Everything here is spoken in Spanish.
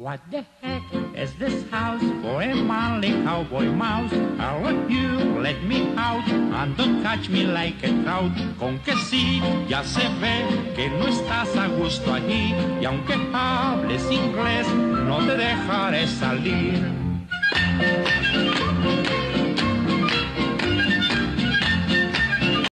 What the heck is this house for a manly cowboy mouse? I want you, let me out, and don't catch me like a trout. Con que sí, ya se ve que no estás a gusto allí, y aunque hables inglés, no te dejaré salir.